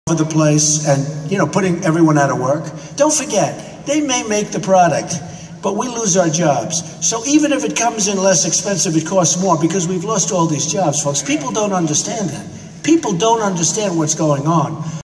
over the place and, you know, putting everyone out of work. Don't forget, they may make the product, but we lose our jobs. So even if it comes in less expensive, it costs more because we've lost all these jobs, folks. People don't understand that. People don't understand what's going on.